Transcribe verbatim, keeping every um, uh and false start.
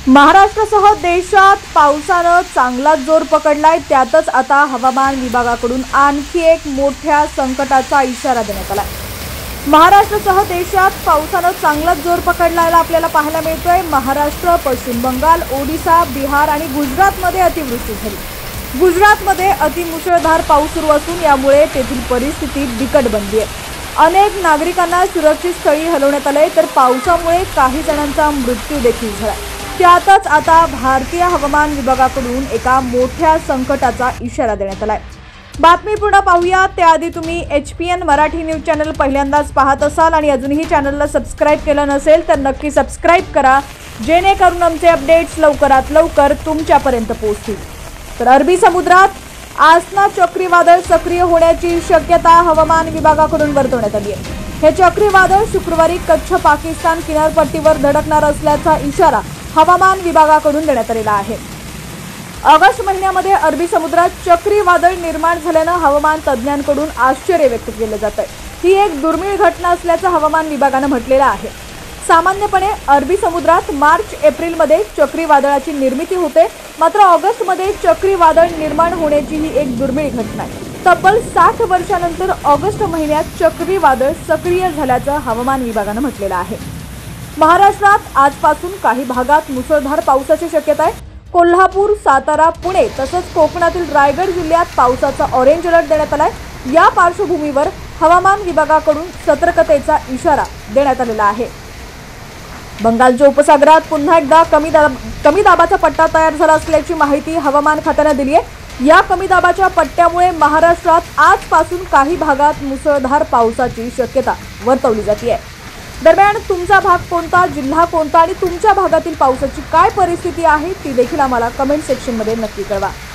महाराष्ट्रासह देशात पावसानं चांगलाच जोर पकडलाय। त्यातच आता हवामान विभागाकडून आणखी एक मोठ्या संकटाचा इशारा देण्यात आलाय। महाराष्ट्रासह देशात पावसानं चांगलाच जोर पकडलायला आपल्याला पाहायला मिळतोय। महाराष्ट्र, पश्चिम बंगाल, ओडिशा, बिहार आणि गुजरातमध्ये अतिवृष्टी झाली। गुजरातमध्ये अतिमुसळधार पाऊस सुरू असून यामुळे तेथील परिस्थिती बिकट बनली आहे। अनेक नागरिकांना सुरक्षित स्थळी हलवण्यात आले, तर पावसामुळे काही जणांचा मृत्यू देखील झाला। त्यातच आता भारतीय हवामान विभागाकडून एका मोठ्या संकटाचा इशारा देण्यात आलाय। बातमी पूर्ण पाहूया त्याआधी तुम्ही H P N Marathi news channel पहिल्यांदाच पाहत असाल आणि अजूनही चॅनलला सबस्क्राइब केलं नसेल तर नक्की सबस्क्राइब करा, जेणेकरून आमचे अपडेट्स लवकरात लवकर तुमच्यापर्यंत पोहोचतील। तर अरबी समुद्रात आसना चक्रीवादळ सक्रिय होण्याची शक्यता हवामान विभागाकडून वर्तवण्यात आली आहे। हे चक्रीवादळ शुक्रवारी कच्छ पाकिस्तान किनारपट्टीवर धडकणार असल्याचा इशारा हवामान विभागाकडून देण्यात आलेला आहे। ऑगस्ट महिन्यामध्ये अरबी समुद्रात चक्रीवादळ निर्माण झाल्यानं हवामान तज्ज्ञांकडून आश्चर्य व्यक्त केलं जात आहे। ही एक दुर्मिळ घटना असल्याचं हवामान विभागानं म्हटलेलं आहे। सामान्यपणे अरबी समुद्रात मार्च एप्रिल मध्ये चक्रीवादळाची निर्मिती होते, मात्र ऑगस्ट मध्ये चक्रीवादळ निर्माण होण्याची ही एक दुर्मिळ घटना आहे। तब्बल साठ वर्षानंतर ऑगस्ट महिन्यात चक्रीवादळ सक्रिय झाल्याचं हवामान विभागानं म्हटलेलं आहे। महाराष्ट्रात आजपासून काही भागात मुसळधार पावसाची शक्यता आहे। कोल्हापूर, सातारा, पुणे तसंच कोकणातील रायगड जिल्ह्यात पावसाचा ऑरेंज अलर्ट देण्यात आलाय। या पार्श्वभूमीवर हवामान विभागाकडून सतर्कतेचा इशारा देण्यात आलेला आहे। बंगालच्या उपसागरात पुन्हा एकदा कमी दाब कमी दाबाचा पट्टा तयार झाला असल्याची माहिती हवामान खात्याने दिली आहे। या कमी दाबाच्या पट्ट्यामुळे महाराष्ट्रात आजपासून काही भागात मुसळधार पावसाची शक्यता वर्तवली जाते आहे। दरम्यान तुमचा भाग कोणता, जिल्हा कोणता आणि तुमच्या भागातील पावसाची काय परिस्थिती आहे ती देखील आम्हाला कमेंट सेक्शनमध्ये नक्की कळवा।